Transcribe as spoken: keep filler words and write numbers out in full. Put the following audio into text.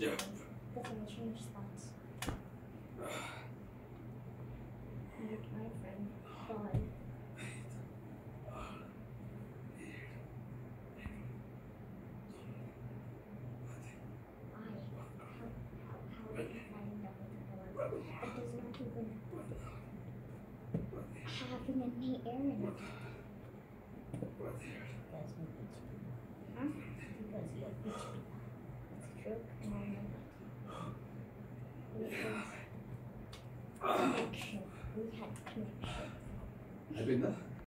Yeah. But then I changed spots. And my friend died. Having any air in it. That's my beach. Huh? Because you have beach. It's true. And I know that. It was connection. We had connection. I've been there.